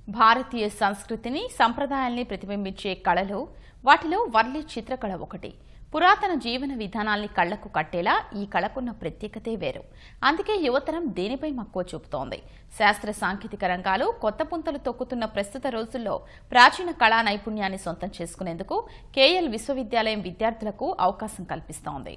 భారతీయ సంస్కృతిని సంప్రదాయాల్ని ప్రతిబింబించే కళలు వాటిలో వర్లి చిత్రకళ ఒకటి. పురాతన జీవన విధానాల్ని కళ్లకు కట్టేలా ఈ కళకున్న ప్రత్యేకతే వేరు. అందుకే యువతరం దీనిపై మక్కువ చూపుతోంది. శాస్త్ర సాంకేతిక రంగాలు కొత్త పుంతలు తొక్కుతున్న ప్రస్తుత రోజుల్లో ప్రాచీన కళా నైపుణ్యాన్ని సొంతం చేసుకునేందుకు కేఎల్ విశ్వవిద్యాలయం విద్యార్థులకు అవకాశం కల్పిస్తోంది.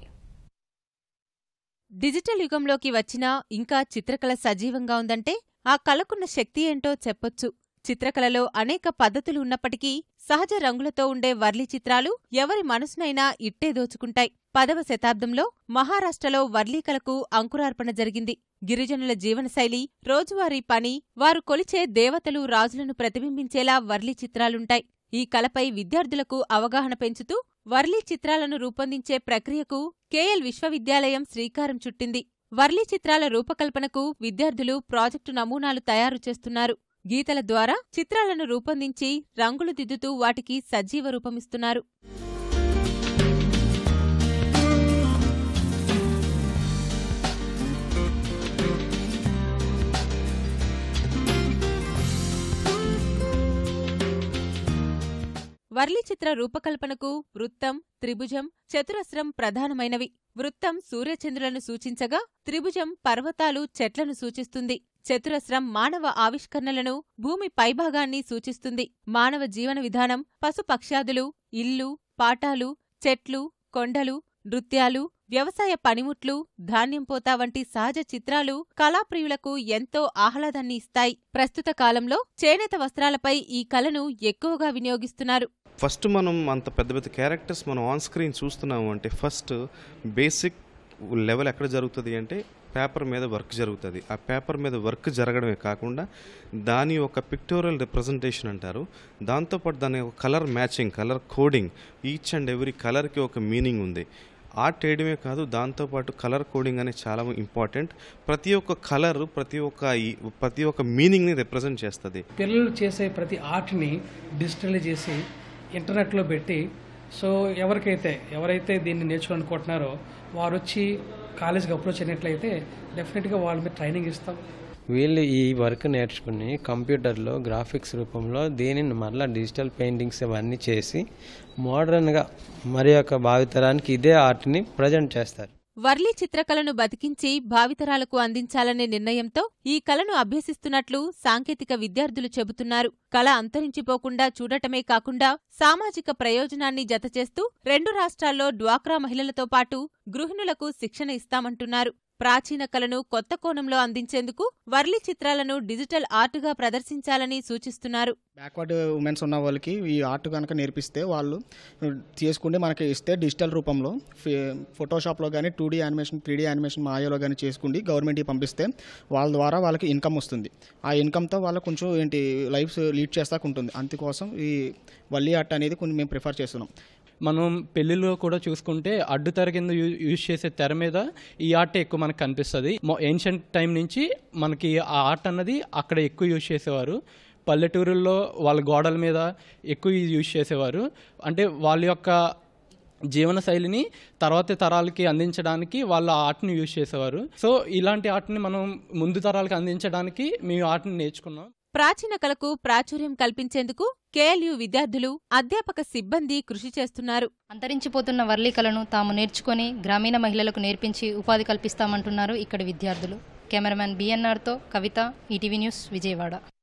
డిజిటల్ యుగంలోకి వచ్చినా ఇంకా చిత్రకళ సజీవంగా ఉందంటే ఆ కళకున్న శక్తి ఏంటో చెప్పొచ్చు. చిత్రకళలో అనేక పద్ధతులు ఉన్నప్పటికీ సహజ రంగులతో ఉండే వర్లి చిత్రాలు ఎవరి మనసునైనా ఇట్టే దోచుకుంటాయి. 10వ శతాబ్దంలో మహారాష్ట్రలో వర్లీ కళకు అంకురార్పణ జరిగింది. గిరిజనుల జీవనశైలి, రోజువారీ పని, వారు కొలిచే దేవతలు, రాజులను ప్రతిబింబించేలా వర్లీ చిత్రాలుంటాయి. ఈ కళపై విద్యార్థులకు అవగాహన పెంచుతూ వర్లీ చిత్రాలను రూపొందించే ప్రక్రియకు కేఎల్ విశ్వవిద్యాలయం శ్రీకారం చుట్టింది. వర్లీ చిత్రాల రూపకల్పనకు విద్యార్థులు ప్రాజెక్టు నమూనాలు తయారు చేస్తున్నారు. గీతల ద్వారా చిత్రాలను రూపొందించి రంగులు దిద్దుతూ వాటికి సజీవ రూపమిస్తున్నారు. వర్లి చిత్ర రూపకల్పనకు వృత్తం, త్రిభుజం, చతురస్రం ప్రధానమైనవి. వృత్తం సూర్యచంద్రులను సూచించగా, త్రిభుజం పర్వతాలు, చెట్లను సూచిస్తుంది. చతురస్రం మానవ ఆవిష్కరణలను, భూమి పైభాగాన్ని సూచిస్తుంది. మానవ జీవన విధానం, పశుపక్ష్యాదులు, ఇల్లు, పాఠాలు, చెట్లు, కొండలు, నృత్యాలు, వ్యవసాయ పనిముట్లు, ధాన్యంపోత వంటి సహజ చిత్రాలు కళాప్రియులకు ఎంతో ఆహ్లాదాన్ని ఇస్తాయి. ప్రస్తుత కాలంలో చేనేత వస్త్రాలపై ఈ కళను ఎక్కువగా వినియోగిస్తున్నారు. ఫస్ట్ మనం అంత పెద్ద పెద్ద క్యారెక్టర్స్ మనం ఆన్ స్క్రీన్ చూస్తున్నాము అంటే ఫస్ట్ బేసిక్ లెవెల్ ఎక్కడ జరుగుతుంది అంటే పేపర్ మీద వర్క్ జరుగుతుంది. ఆ పేపర్ మీద వర్క్ జరగడమే కాకుండా దాని ఒక పిక్టోరియల్ రిప్రజెంటేషన్ అంటారు. దాంతోపాటు దాని ఒక colour matching, colour coding, each and every కలర్కి ఒక మీనింగ్ ఉంది. ఆర్ట్ వేయడమే కాదు, దాంతోపాటు కలర్ కోడింగ్ అనేది చాలా ఇంపార్టెంట్. ప్రతి ఒక్క కలర్ ప్రతి ఒక్క మీనింగ్ని రిప్రజెంట్ చేస్తుంది. పిల్లలు చేసే ప్రతి ఆర్ట్ని డిజిటల్ చేసి ఇంటర్నెట్లో పెట్టి సో ఎవరైతే దీన్ని నేర్చుకోవాలనుకుంటున్నారో వారు వచ్చి కాలేజ్కి అప్రోచ్ అయినట్లయితే డెఫినెట్గా వాళ్ళ మీద ట్రైనింగ్ ఇస్తాం. వీళ్ళు ఈ వర్క్ నేర్చుకుని కంప్యూటర్లో గ్రాఫిక్స్ రూపంలో దీనిని మరలా డిజిటల్ పెయింటింగ్స్ ఇవన్నీ చేసి మోడర్న్గా మరి యొక్క భావితరానికి ఇదే ఆర్ట్ని ప్రజెంట్ చేస్తారు. వర్లీ చిత్రకళను బతికించి భావితరాలకు అందించాలనే నిర్ణయంతో ఈ కళను అభ్యసిస్తున్నట్లు సాంకేతిక విద్యార్థులు చెబుతున్నారు. కళ అంతరించిపోకుండా చూడటమే కాకుండా సామాజిక ప్రయోజనాన్ని జతచేస్తూ 2 రాష్ట్రాల్లో డ్వాక్రా మహిళలతో పాటు గృహిణులకు శిక్షణ ఇస్తామంటున్నారు. ప్రాచీన కళను కొత్త కోణంలో అందించేందుకు వర్లీ చిత్రాలను డిజిటల్ ఆర్ట్గా ప్రదర్శించాలని సూచిస్తున్నారు. బ్యాక్వర్డ్ ఉమెన్స్ ఉన్న వాళ్ళకి ఈ ఆర్ట్ కనుక నేర్పిస్తే వాళ్ళు చేసుకుంటే మనకి ఇస్తే డిజిటల్ రూపంలో ఫోటోషాప్లో కానీ 2D యానిమేషన్ 3D యానిమేషన్ మాయాలో కానీ చేసుకుండి గవర్నమెంట్కి పంపిస్తే వాళ్ళ ద్వారా వాళ్ళకి ఇన్కమ్ వస్తుంది. ఆ ఇన్కమ్తో వాళ్ళకు కొంచెం లైఫ్ లీడ్ చేస్తాకు ఉంటుంది. అందుకోసం ఈ వర్లీ ఆర్ట్ అనేది కొంచెం మేము ప్రిఫర్ చేస్తున్నాం. మనం పెళ్లిలో కూడా చూసుకుంటే అడ్డు తెర కింద యూజ్ చేసే తెర మీద ఈ ఆర్ట్ ఎక్కువ మనకు కనిపిస్తుంది. ఏన్షియంట్ టైం నుంచి మనకి ఆ ఆర్ట్ అన్నది అక్కడ ఎక్కువ యూజ్ చేసేవారు. పల్లెటూరుల్లో వాళ్ళ గోడల మీద ఎక్కువ యూజ్ చేసేవారు. అంటే వాళ్ళ యొక్క జీవన శైలిని తర్వాత తరాలకి అందించడానికి వాళ్ళ ఆర్ట్ని యూజ్ చేసేవారు. సో ఇలాంటి ఆర్ట్ని మనం ముందు తరాలకు అందించడానికి మేము ఆర్ట్ని నేర్చుకున్నాం. ప్రాచీన కళకు ప్రాచుర్యం కల్పించేందుకు కేఎల్యు విద్యార్థులు, అధ్యాపక సిబ్బంది కృషి చేస్తున్నారు. అంతరించిపోతున్న వర్లీ కళను తాము నేర్చుకుని గ్రామీణ మహిళలకు నేర్పించి ఉపాధి కల్పిస్తామంటున్నారు ఇక్కడి విద్యార్థులు. కెమెరామెన్ బిఎన్ఆర్తో కవిత, ఈటీవీ న్యూస్, విజయవాడ.